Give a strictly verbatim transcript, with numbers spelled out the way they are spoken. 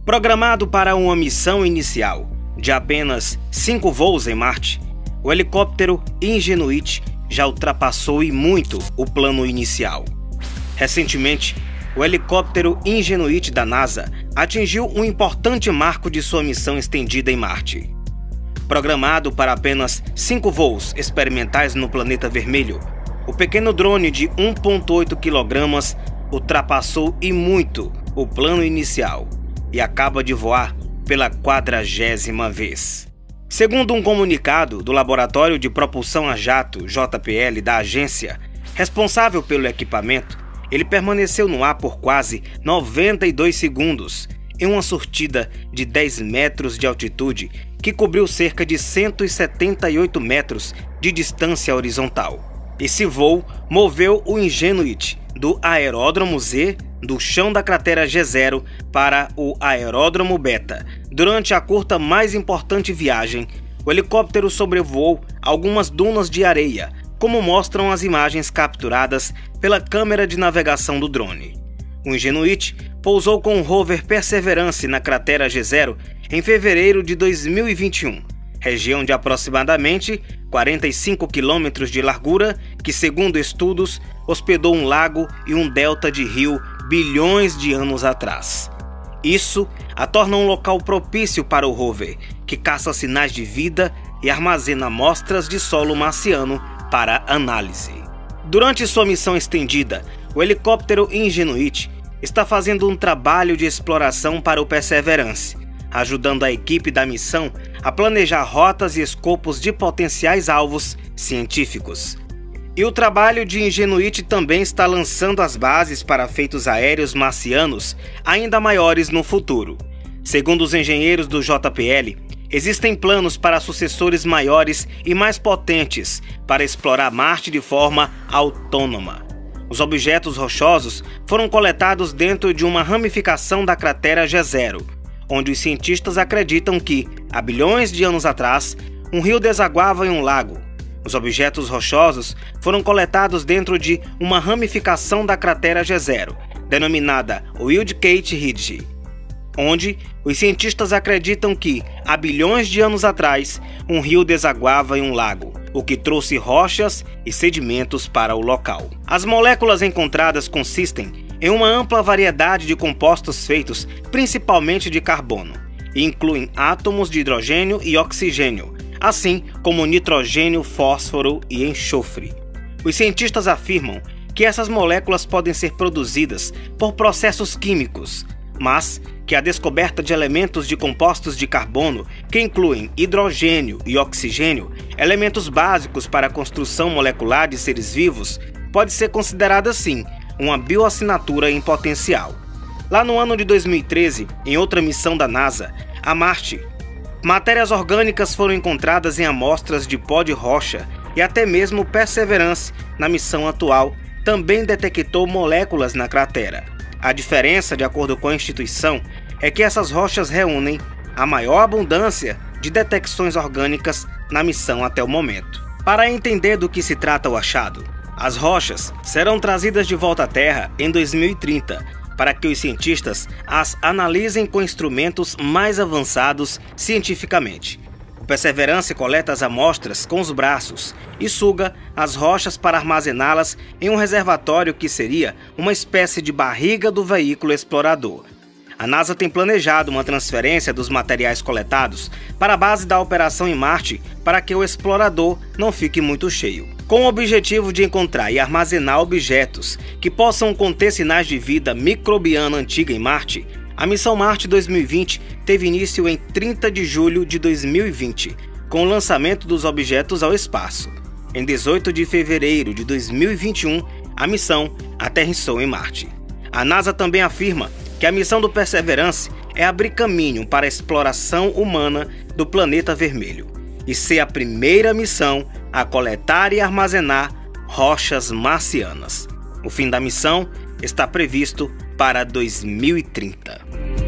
Programado para uma missão inicial de apenas cinco voos em Marte, o helicóptero Ingenuity já ultrapassou e muito o plano inicial. Recentemente, o helicóptero Ingenuity da NASA atingiu um importante marco de sua missão estendida em Marte. Programado para apenas cinco voos experimentais no planeta vermelho, o pequeno drone de um vírgula oito quilogramas ultrapassou e muito o plano inicial e acaba de voar pela quadragésima vez. Segundo um comunicado do Laboratório de Propulsão a Jato J P L da agência, responsável pelo equipamento, ele permaneceu no ar por quase noventa e dois segundos, em uma sortida de dez metros de altitude que cobriu cerca de cento e setenta e oito metros de distância horizontal. Esse voo moveu o Ingenuity do aeródromo Z do chão da cratera G zero para o aeródromo Beta. Durante a curta mais importante viagem, o helicóptero sobrevoou algumas dunas de areia, como mostram as imagens capturadas pela câmera de navegação do drone. O Ingenuity pousou com o rover Perseverance na cratera G zero em fevereiro de dois mil e vinte e um, região de aproximadamente quarenta e cinco quilômetros de largura que, segundo estudos, hospedou um lago e um delta de rio bilhões de anos atrás. Isso a torna um local propício para o rover, que caça sinais de vida e armazena amostras de solo marciano para análise. Durante sua missão estendida, o helicóptero Ingenuity está fazendo um trabalho de exploração para o Perseverance, ajudando a equipe da missão a planejar rotas e escopos de potenciais alvos científicos. E o trabalho de Ingenuity também está lançando as bases para feitos aéreos marcianos ainda maiores no futuro. Segundo os engenheiros do J P L, existem planos para sucessores maiores e mais potentes para explorar Marte de forma autônoma. Os objetos rochosos foram coletados dentro de uma ramificação da cratera G zero, onde os cientistas acreditam que, há bilhões de anos atrás, um rio desaguava em um lago. Os objetos rochosos foram coletados dentro de uma ramificação da cratera G zero, denominada Wildcat Ridge, onde os cientistas acreditam que, há bilhões de anos atrás, um rio desaguava em um lago, o que trouxe rochas e sedimentos para o local. As moléculas encontradas consistem em uma ampla variedade de compostos feitos principalmente de carbono, e incluem átomos de hidrogênio e oxigênio, assim como nitrogênio, fósforo e enxofre. Os cientistas afirmam que essas moléculas podem ser produzidas por processos químicos, mas que a descoberta de elementos de compostos de carbono, que incluem hidrogênio e oxigênio, elementos básicos para a construção molecular de seres vivos, pode ser considerada, sim, uma bioassinatura em potencial. Lá no ano de dois mil e treze, em outra missão da NASA, a Marte, matérias orgânicas foram encontradas em amostras de pó de rocha e até mesmo Perseverance, na missão atual, também detectou moléculas na cratera. A diferença, de acordo com a instituição, é que essas rochas reúnem a maior abundância de detecções orgânicas na missão até o momento. Para entender do que se trata o achado, as rochas serão trazidas de volta à Terra em dois mil e trinta, para que os cientistas as analisem com instrumentos mais avançados cientificamente. O Perseverance coleta as amostras com os braços e suga as rochas para armazená-las em um reservatório que seria uma espécie de barriga do veículo explorador. A NASA tem planejado uma transferência dos materiais coletados para a base da operação em Marte para que o explorador não fique muito cheio. Com o objetivo de encontrar e armazenar objetos que possam conter sinais de vida microbiana antiga em Marte, a missão Marte dois mil e vinte teve início em trinta de julho de dois mil e vinte, com o lançamento dos objetos ao espaço. Em dezoito de fevereiro de dois mil e vinte e um, a missão aterrissou em Marte. A NASA também afirma que a missão do Perseverance é abrir caminho para a exploração humana do planeta vermelho e ser a primeira missão a coletar e armazenar rochas marcianas. O fim da missão está previsto para dois mil e trinta.